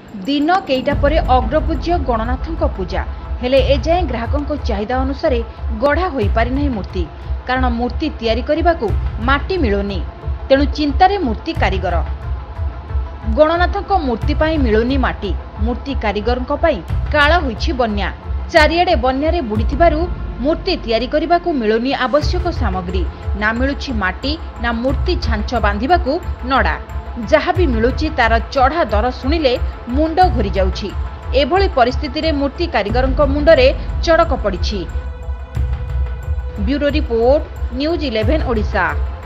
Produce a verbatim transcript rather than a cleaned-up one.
दिन केईटा पर अग्रपूज्य गणनाथक पूजा हेले एजाए ग्राहकों चाहिदा अनुसार गढ़ा हो पारि नहीं मूर्ति कारण मूर्ति तैयारी करने को माटी मिलुनी तेणु चिंतार मूर्ति कारीगर गणनाथक मूर्ति मिलुनी माटी मूर्ति कारीगर काल होइछि बन्या चारिआडे बन्यारे बुड़ीथिबारु मूर्ति तैयारी करने को मिलुनी आवश्यक सामग्री ना मिलुछि माटी ना मूर्ति छांच बांधिबाकू नड़ा जहाँ भी मिलुछि तार चढ़ा दर शुणिले मुंड घूरी जाउछि एभली परिस्थिति रे मूर्ति कारीगरଙ୍କ मुंडरे चड़क पड़िछि। Bureau report news eleven Odisha.